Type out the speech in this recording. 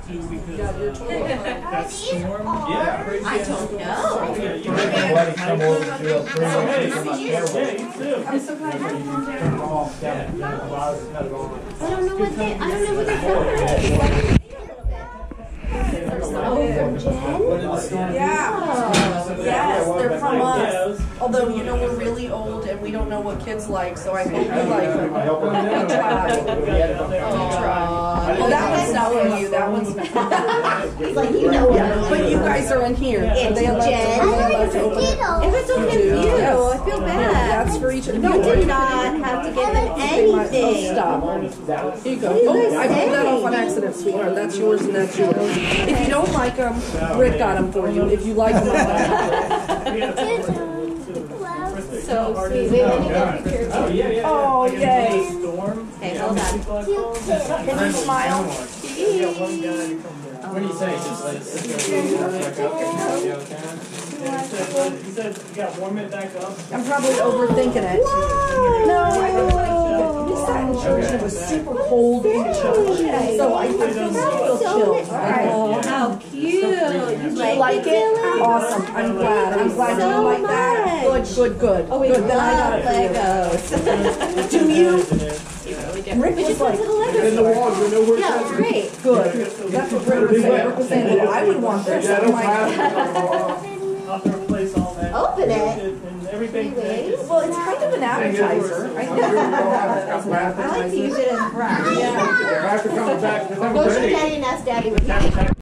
too because That storm. Yeah. I don't know. Buddy come over to do a Hey, you you too. I'm so glad you came down. turn it off. I don't know what they're from. Oh, from Jen? Yeah. Yes, they're from us. Although, you know, we're really old and we don't know what kids like, so I hope we like them. We try. Well, that one's not for you. That one's He's like, you know what? But you guys are in here. It's They allowed Jen. to open it. If it's okay with you, I feel bad. That's for each. You did not have to give them anything. Oh, stop. Here you go. Oh, I pulled that off on accident, sweetheart. That's yours and that's yours. If you don't like them, Rick got them for you. If you like them, So sweet. Wait, let me get a picture of you. oh, yay. Okay, hold on. Can you smile? What do you say? Just let it sit He said you got warm it back up. I'm probably overthinking it. No, I really like it. We sat in church and it was super cold in church. So I feel real chilled. Oh, how cute. You like it? Awesome. I'm glad. I'm glad you like that. Good. Oh, we Good. Then I got it Legos. for you. Do you? Rick We was just went like, to the Lego store. Yeah, it's great. good. That's what Rick was saying. Rick was saying, well, I would want this. I'm like, I'll have to replace all that. Open it. And everything. well, it's kind of an appetizer. I think it's I like to use it as a brush. Yeah. I have to come back. Go to Daddy and ask Daddy what he thinks.